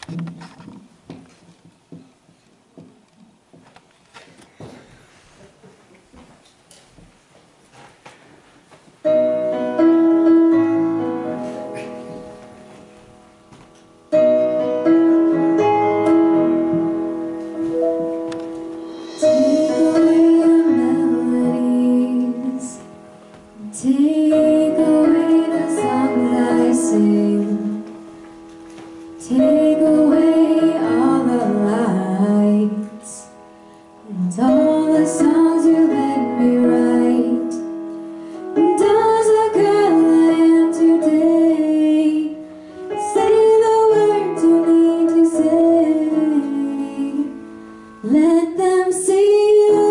Take away the songs I sing. Take away all the lights and all the songs you let me write. Does a girl I am today say the words you need to say? Let them see you.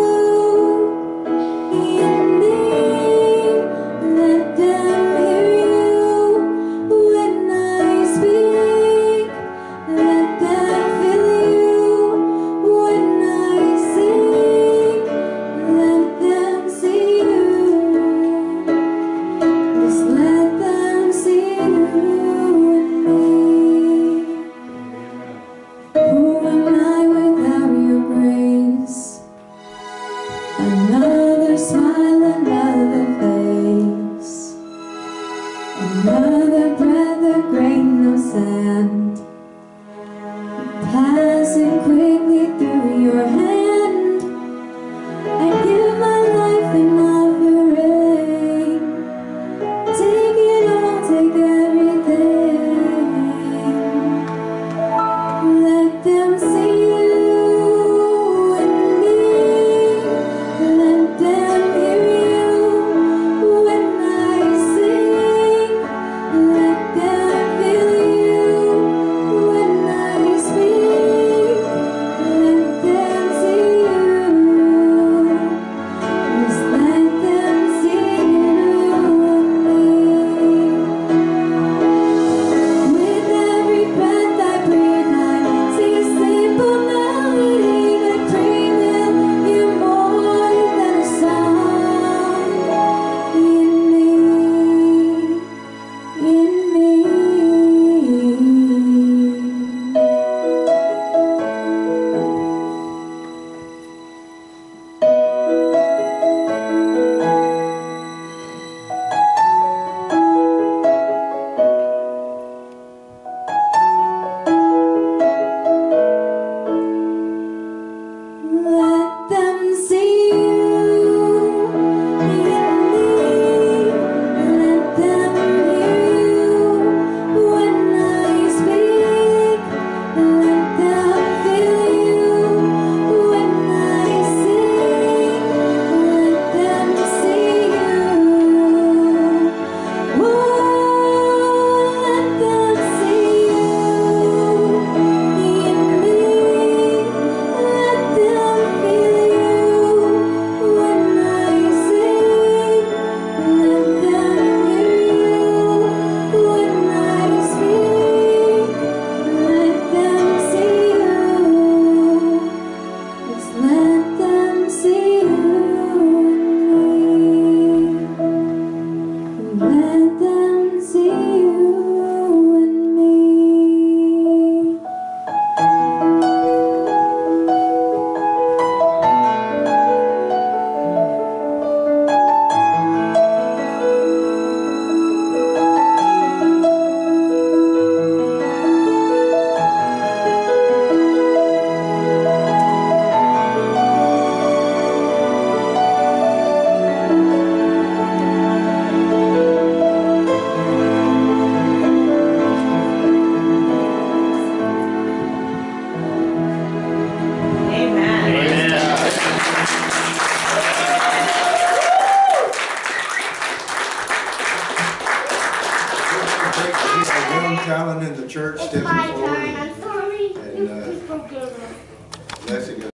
Another smile, another face, another breath, a grain of sand, passing quickly through your hand. I give my life an offering. Take it all, take everything. Let them see you. Talent in the church. It's my turn. I'm sorry. And, Leslie